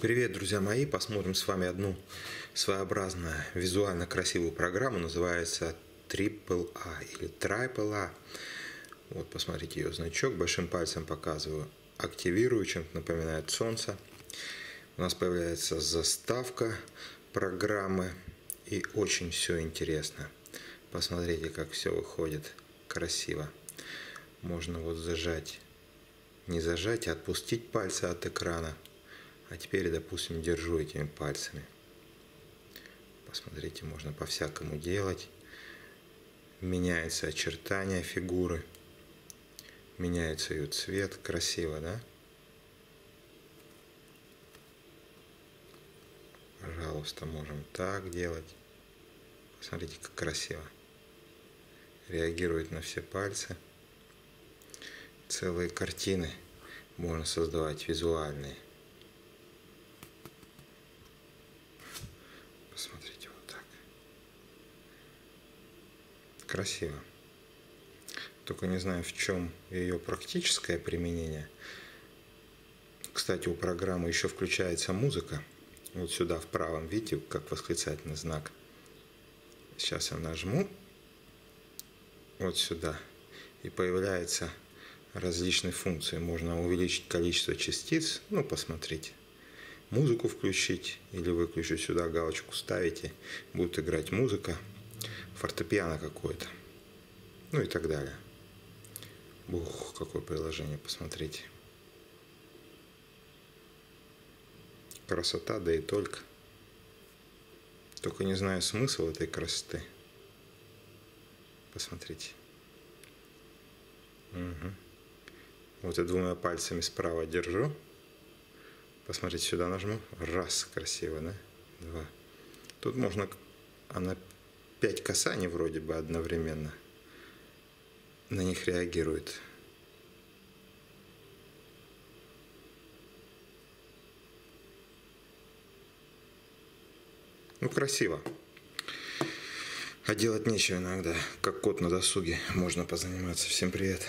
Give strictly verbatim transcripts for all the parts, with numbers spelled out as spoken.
Привет, друзья мои! Посмотрим с вами одну своеобразную, визуально красивую программу. Называется Triple A или Triple A. Вот, посмотрите ее значок. Большим пальцем показываю. Активирую, чем-то напоминает солнце. У нас появляется заставка программы. И очень все интересно. Посмотрите, как все выходит красиво. Можно вот зажать, не зажать, а отпустить пальцы от экрана. А теперь, допустим, держу этими пальцами. Посмотрите, можно по-всякому делать. Меняется очертание фигуры. Меняется ее цвет. Красиво, да? Пожалуйста, можем так делать. Посмотрите, как красиво. Реагирует на все пальцы. Целые картины можно создавать визуальные. Посмотрите, вот так. Красиво. Только не знаю, в чем ее практическое применение. Кстати, у программы еще включается музыка. Вот сюда в правом, видите, как восклицательный знак. Сейчас я нажму. Вот сюда. И появляются различные функции. Можно увеличить количество частиц. Ну, посмотрите. Музыку включить или выключить, сюда галочку ставите, будет играть музыка, фортепиано какое-то, ну и так далее. Ух, какое приложение, посмотрите. Красота, да и только. Только не знаю смысл этой красоты. Посмотрите. Угу. Вот я двумя пальцами справа держу. Посмотрите, сюда нажму. Раз, красиво, да? Два. Тут можно, она пять касаний вроде бы одновременно. На них реагирует. Ну, красиво. А делать нечего иногда. Как кот на досуге. Можно позаниматься. Всем привет.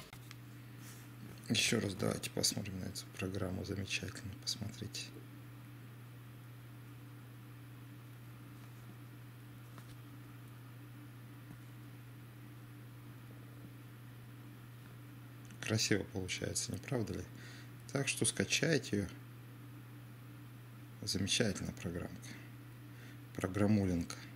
Еще раз давайте посмотрим на эту программу. Замечательно, посмотрите. Красиво получается, не правда ли? Так что скачайте ее. Замечательная программка. Программулинка.